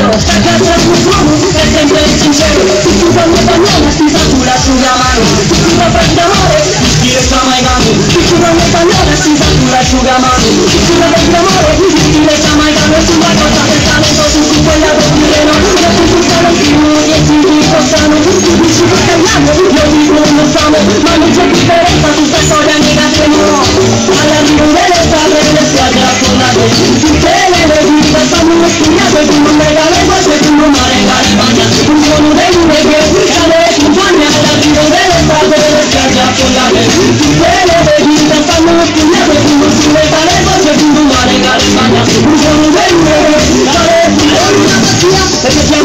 Ragazza fuoco è sempre sincero, se tu quando bagnata si sa tu l'asciugamano, se tu la fai d'amore, dire sta mai cambio, se tu quando bagnata si sa tu l'asciugamano, se tu la fai d'amore, dire sta mai cambio, sulla cosa che sta nei posti su quella per dire no, io ti sono più, dieci di costano, tu dici che tagliamo, io dico non famo, ma non c'è differenza su sta storia negazione no, all'arrivo delle strade e delle spiagge affondate, tutte le vite fanno uno studiato e tu non me la legua e tu non me la Spagna, un giorno dei numeri che cade in Spagna, all'arrivo delle strade e delle spiagge affondate, tutte le vite fanno uno studiato e tu non me la legua e tu non me la Spagna, un giorno dei numeri che cade in Spagna, perché